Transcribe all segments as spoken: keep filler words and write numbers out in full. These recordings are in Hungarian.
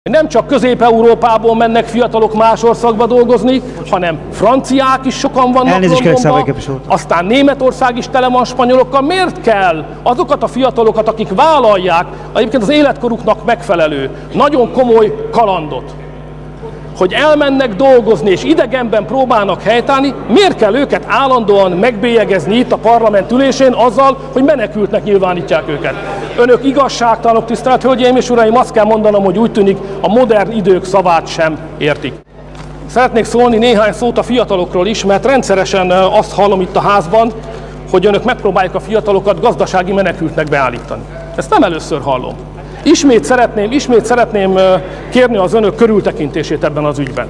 Nem csak Közép-Európából mennek fiatalok más országba dolgozni, hanem franciák is sokan vannak Londonban, aztán Németország is tele van spanyolokkal. Miért kell azokat a fiatalokat, akik vállalják egyébként az életkoruknak megfelelő, nagyon komoly kalandot, hogy elmennek dolgozni és idegenben próbálnak helytállni, miért kell őket állandóan megbélyegezni itt a parlament ülésén azzal, hogy menekültnek nyilvánítják őket? Önök igazságtalanok, tisztelt hölgyeim és uraim, azt kell mondanom, hogy úgy tűnik, a modern idők szavát sem értik. Szeretnék szólni néhány szót a fiatalokról is, mert rendszeresen azt hallom itt a házban, hogy önök megpróbálják a fiatalokat gazdasági menekültnek beállítani. Ezt nem először hallom. Ismét szeretném, ismét szeretném kérni az önök körültekintését ebben az ügyben.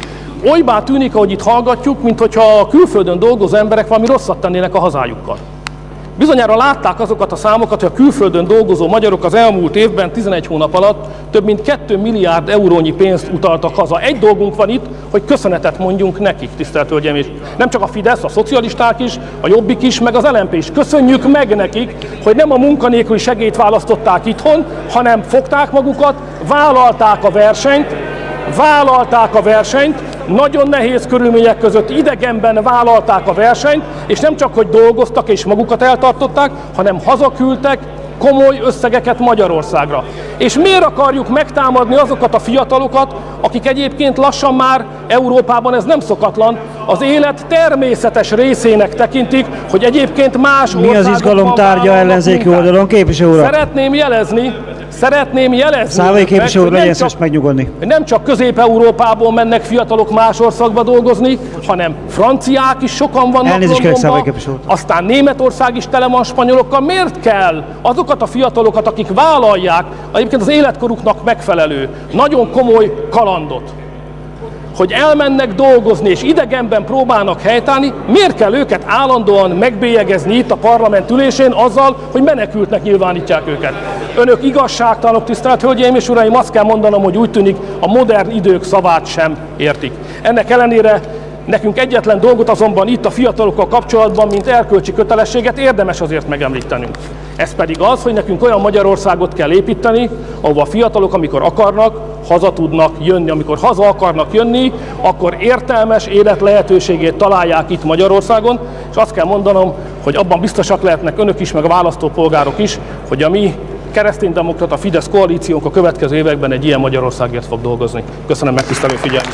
Olybá tűnik, ahogy itt hallgatjuk, mintha a külföldön dolgozó emberek valami rosszat tennének a hazájukkal. Bizonyára látták azokat a számokat, hogy a külföldön dolgozó magyarok az elmúlt évben tizenegy hónap alatt több mint két milliárd eurónyi pénzt utaltak haza. Egy dolgunk van itt, hogy köszönetet mondjunk nekik, tisztelt hölgyeim, és nem csak a Fidesz, a szocialisták is, a Jobbik is, meg az el em pé is. Köszönjük meg nekik, hogy nem a munkanélküli segélyt választották itthon, hanem fogták magukat, vállalták a versenyt, vállalták a versenyt, nagyon nehéz körülmények között idegenben vállalták a versenyt, és nem csak, hogy dolgoztak és magukat eltartották, hanem hazaküldtek komoly összegeket Magyarországra. És miért akarjuk megtámadni azokat a fiatalokat, akik egyébként lassan már Európában, ez nem szokatlan, az élet természetes részének tekintik, hogy egyébként más országokban... Mi az izgalom tárgya ellenzéki oldalon, képviselő urak? Szeretném jelezni, Szeretném jelezni, Szávai képviselő úr, legyen szíves megnyugodni. Nem csak Közép-Európából mennek fiatalok más országba dolgozni, hanem franciák is sokan vannak Londonban, aztán Németország is tele van spanyolokkal. Miért kell azokat a fiatalokat, akik vállalják egyébként az életkoruknak megfelelő, nagyon komoly kalandot, hogy elmennek dolgozni és idegenben próbálnak helytállni, miért kell őket állandóan megbélyegezni itt a parlament ülésén azzal, hogy menekültnek nyilvánítják őket? Önök igazságtalanok, tisztelt hölgyeim és uraim, azt kell mondanom, hogy úgy tűnik, a modern idők szavát sem értik. Ennek ellenére nekünk egyetlen dolgot azonban itt a fiatalokkal kapcsolatban, mint erkölcsi kötelességet érdemes azért megemlítenünk. Ez pedig az, hogy nekünk olyan Magyarországot kell építeni, ahol a fiatalok, amikor akarnak, haza tudnak jönni. Amikor haza akarnak jönni, akkor értelmes élet lehetőségét találják itt Magyarországon, és azt kell mondanom, hogy abban biztosak lehetnek önök is, meg a választópolgárok is, hogy a mi kereszténydemokrata Fidesz koalíciónk a következő években egy ilyen Magyarországért fog dolgozni. Köszönöm megtisztelő figyelmet!